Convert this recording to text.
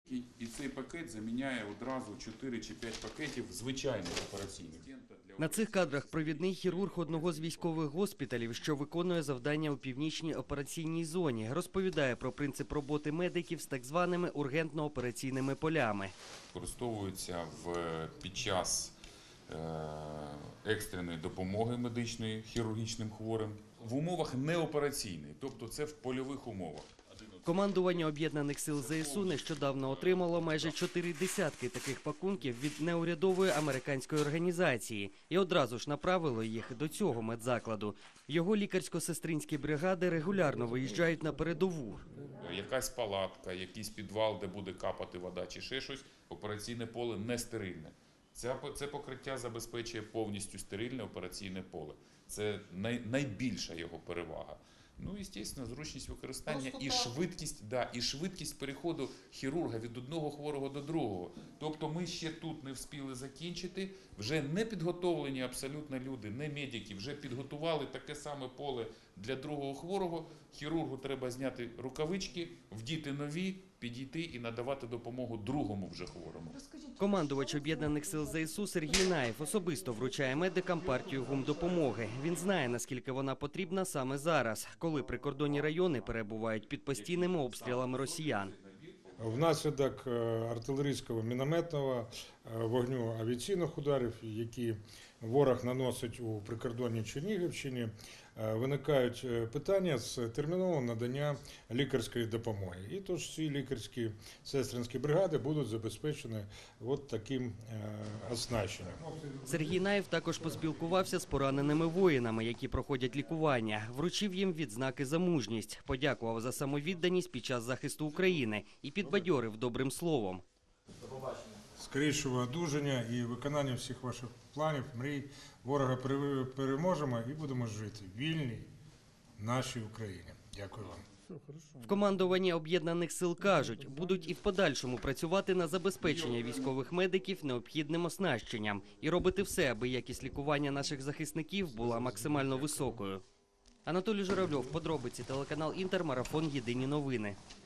І цей пакет заміняє одразу 4 чи 5 пакетів звичайних операційних. На цих кадрах провідний хірург одного з військових госпіталів, що виконує завдання у північній операційній зоні, розповідає про принцип роботи медиків з так званими ургентно-операційними полями. Використовуються під час екстреної допомоги медичної хірургічним хворим в умовах неопераційних, тобто це в польових умовах. Командування Об'єднаних сил ЗСУ нещодавно отримало майже 4 десятки таких пакунків від неурядової американської організації і одразу ж направило їх до цього медзакладу. Його лікарсько-сестринські бригади регулярно виїжджають на передову. Якась палатка, якийсь підвал, де буде капати вода чи ще щось, операційне поле не стерильне. Це покриття забезпечує повністю стерильне операційне поле. Це найбільша його перевага. Ну, звісно, зручність використання і швидкість переходу хірурга від одного хворого до другого. Тобто ми ще тут не встигли закінчити, вже не підготовлені абсолютно люди, не медики, вже підготували таке саме поле для другого хворого. Хірургу треба зняти рукавички, вдіти нові, підійти і надавати допомогу другому вже хворому. Командувач Об'єднаних сил ЗСУ Сергій Наєв особисто вручає медикам партію гумдопомоги. Він знає, наскільки вона потрібна саме зараз, коли прикордонні райони перебувають під постійними обстрілами росіян. Внаслідок артилерійського мінометного вогню авіаційних ударів, які ворог наносить у прикордонній Чернігівщині, виникають питання з термінового надання лікарської допомоги. І тож ці лікарські сестринські бригади будуть забезпечені от таким оснащенням. Сергій Наєв також поспілкувався з пораненими воїнами, які проходять лікування. Вручив їм відзнаки за мужність, подякував за самовідданість під час захисту України і підбадьорив добрим словом. Скорішого одужання і виконання всіх ваших планів, мрій. Ворога переможемо і будемо жити в вільній нашій Україні. Дякую вам. В командуванні Об'єднаних сил кажуть, будуть і в подальшому працювати на забезпечення військових медиків необхідним оснащенням і робити все, аби якість лікування наших захисників була максимально високою. Анатолій Журавльов, подробиці, телеканал Інтер, марафон «Єдині новини».